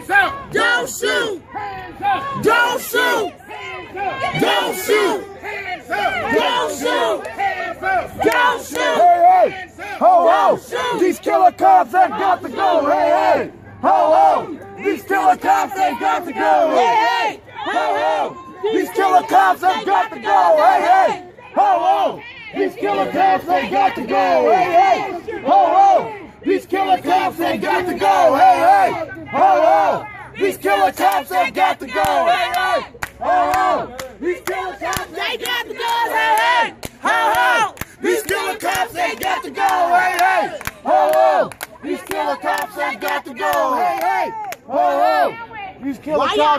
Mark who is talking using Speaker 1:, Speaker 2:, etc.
Speaker 1: Hands up! Don't shoot! Hands up! Don't shoot! Don't shoot! Hands up! Don't shoot! Hands up! Don't shoot!
Speaker 2: Hey, hey! Ho, ho! These killer cops ain't got to go! Hey, hey! Ho, ho! These killer cops ain't got to go! Hey, hey! Ho, ho! These killer cops ain't got to go! Hey, hey! Ho, ho! These killer cops ain't got to go! Hey, hey! Ho, ho! These killer cops ain't got to go! Hey, hey! Ho, ho! These killer cops ain't got to go! Hey, hey! Ho, ho! These killer cops ain't got to go! Hey, hey! Ho, ho! These killer cops ain't got to go! Hey, hey! Ho, ho! These killer cops ain't got to go! Hey, hey! Ho, ho! These killer cops